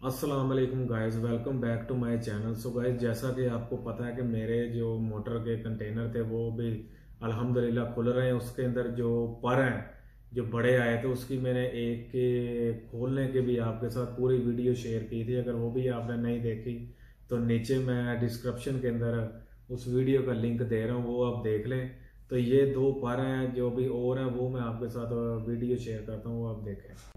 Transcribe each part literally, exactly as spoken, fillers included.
अस्सलाम वालेकुम guys, welcome back to my channel. So guys, जैसा कि आपको पता है कि मेरे जो मोटर के कंटेनर थे वो भी अल्हम्दुलिल्लाह खुल रहे हैं। उसके अंदर जो पर हैं जो बड़े आए थे उसकी मैंने एक के खोलने के भी आपके साथ पूरी वीडियो शेयर की थी। अगर वो भी आपने नहीं देखी तो नीचे मैं डिस्क्रिप्शन के अंदर उस वीडियो का लिंक दे रहा हूँ, वो आप देख लें। तो ये दो पर हैं जो भी और हैं वो मैं आपके साथ वीडियो शेयर करता हूँ, वो आप देखें।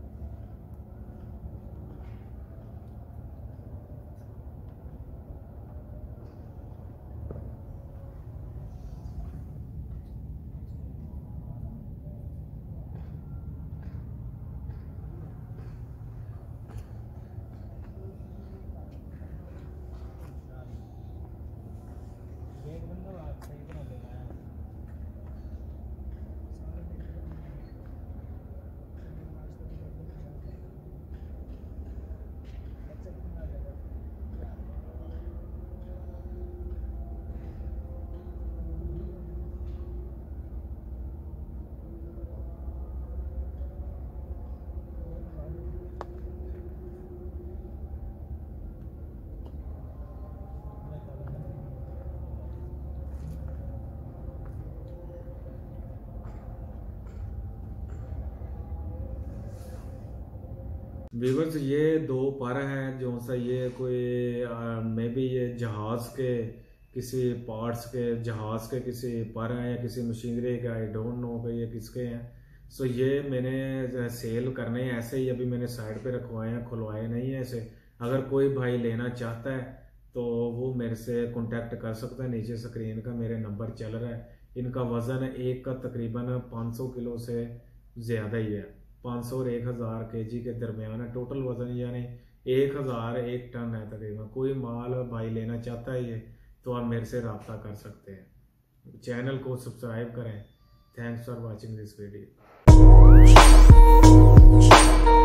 व्यूवर्स, ये दो पर हैं जो सा ये कोई मे बी ये जहाज के किसी पार्ट्स के जहाज के किसी पर हैं या किसी मशीनरी के, आई डोंट नो कि ये किसके हैं। सो ये मैंने सेल करने हैं, ऐसे ही अभी मैंने साइड पे रखवाए हैं, खुलवाए नहीं है इसे। अगर कोई भाई लेना चाहता है तो वो मेरे से कांटेक्ट कर सकता है। नीचे स्क्रीन का मेरे नंबर चल रहा है। इनका वज़न एक का तकरीबन पाँच सौ किलो से ज़्यादा ही है, पाँच सौ और एक हज़ार के जी के दरमियान है टोटल वज़न, यानी एक हज़ार एक टन है तकरीबन। कोई माल भाई लेना चाहता है ये तो आप मेरे से रब्ता कर सकते हैं। चैनल को सब्सक्राइब करें। Thanks for watching this video.